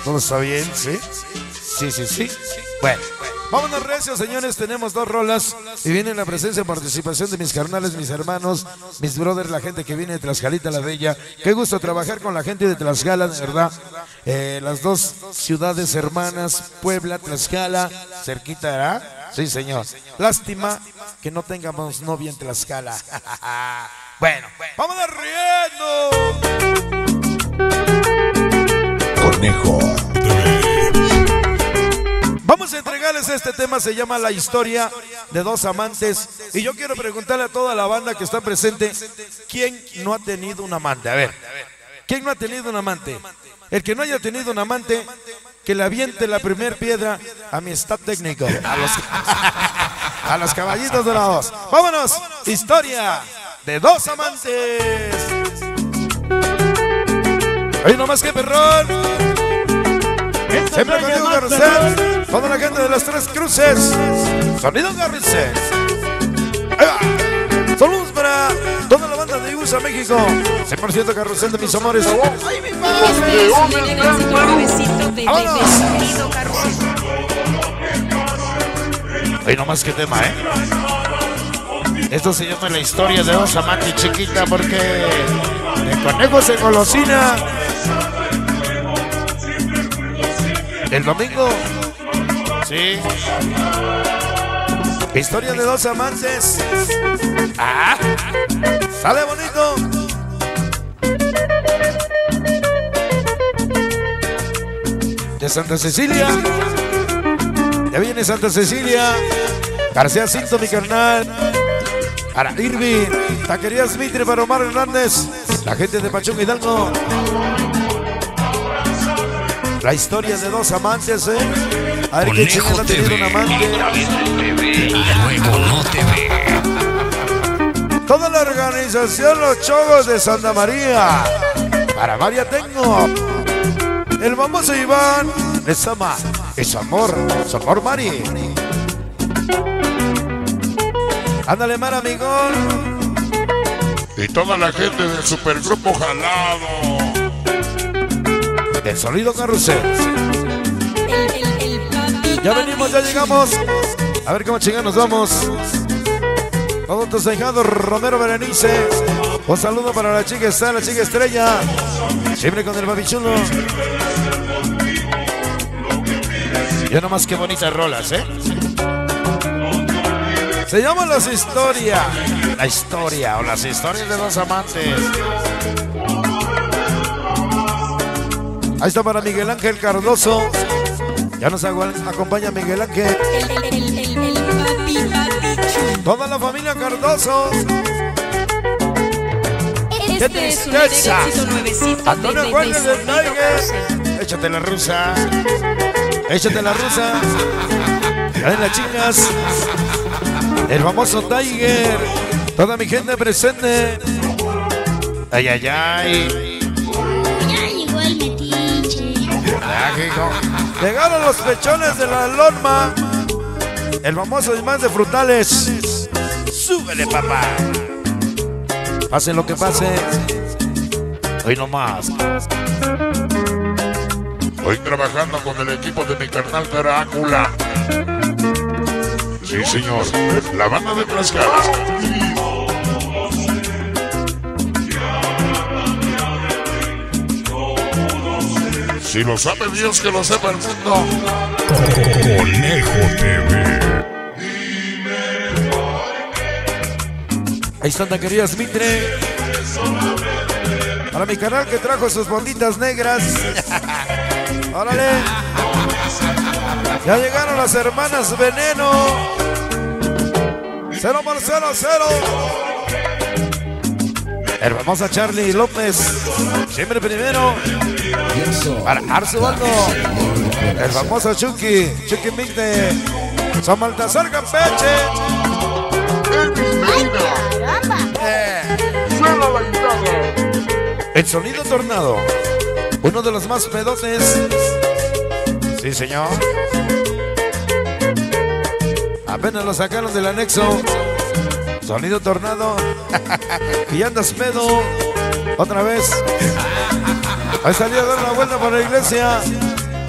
¿Todo está bien? ¿Sí? Sí. Bueno, vámonos recios, señores. Tenemos 2 rolas y viene la presencia y participación de mis carnales, mis hermanos, mis brothers, la gente que viene de Tlaxcalita la Bella. Qué gusto trabajar con la gente de Tlaxcala, de verdad. Las 2 ciudades hermanas, Puebla, Tlaxcala, cerquita, ¿verdad? Sí, señor. Lástima que no tengamos novia en Tlaxcala. Bueno, vámonos riendo. Conejo. Vamos a entregarles este tema, se llama La historia de 2 amantes. Y yo quiero preguntarle a toda la banda que está presente, ¿quién no ha tenido un amante? A ver, ¿quién no ha tenido un amante? El que no haya tenido un amante, que le aviente la primer piedra a mi staff técnico, a los caballitos dorados. Vámonos, historia de 2 amantes. Ahí nomás que perrón. Siempre contigo, Carrusel. Toda la gente de las 3 cruces. Sonido Carrusel. Ahí va. Saludos para toda la banda de USA, México. 100% Carrusel de mis amores. ¡Ay, mi padre! Ahí nomás que tema, Esto se llama La historia de 2 amantes, chiquita, porque el conejo se golosina. El domingo, sí. Historia de 2 amantes. Sale bonito. De Santa Cecilia. Ya viene Santa Cecilia. García Cinto, mi carnal. Para Irvi, Taquerías Mitre, para Omar Hernández. La gente de Pachuca Hidalgo. La historia de 2 amantes, A ver qué chico ha tenido un amante. Luego no te ve. Toda la organización Los Chogos de Santa María. Para María tengo. El famoso Iván es ama, es amor, Mari. Ándale, Mar, amigón. Y toda la gente del supergrupo Jalado. El sonido Carrusel. Ya venimos, ya llegamos. A ver cómo chingados nos vamos. Todos tus dejados, Romero Berenice. Un saludo para la chica estrella. Siempre con el babichulo. Ya nomás qué bonitas rolas, Se llama Las Historias. La historia o las historias de 2 amantes. Ahí está para Miguel Ángel Cardoso. Ya nos acompaña Miguel Ángel. Toda la familia Cardoso. ¡Qué tristeza! Antonio Juárez del Tiger. Échate la rusa. Échate la rusa. Ya en las chingas. El famoso Tiger. Toda mi gente presente. Ay, ay, ay. Llegaron los pechones de la Lorma. El famoso imán de frutales. Súbele, papá. Pase lo que pase. Hoy nomás. Hoy trabajando con el equipo de mi carnal Drácula. Sí, señor. La banda de Tlaxcala. Si lo sabe Dios, que lo sepa el mundo. Conejo TV. Ahí están Taquerías Mitre. Para mi canal que trajo sus bonditas negras. Órale. Ya llegaron las hermanas Veneno. 0 por 0. El famoso Charlie López. Siempre primero. Para Arzubaldo. El famoso Chucky Mix de San Baltasar, Campeche. Suena la guitarra. El sonido Tornado. Uno de los más pedotes. Sí, señor. Apenas lo sacaron del anexo. Sonido Tornado. Y andas pedo. Otra vez. Ahí salió a dar la vuelta por la iglesia.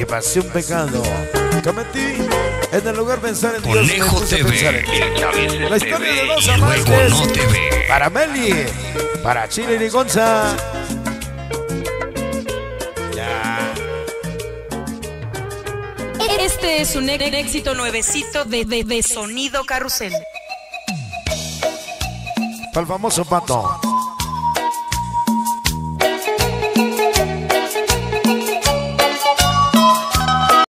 y pasé un pecado. Cometí en el lugar pensar en Dios. Conejo TV. La historia de dos Y luego amantes. no te ve. Para Meli, para Chile y Gonza. Este es un éxito nuevecito de Sonido Carrusel. Para el famoso Pato.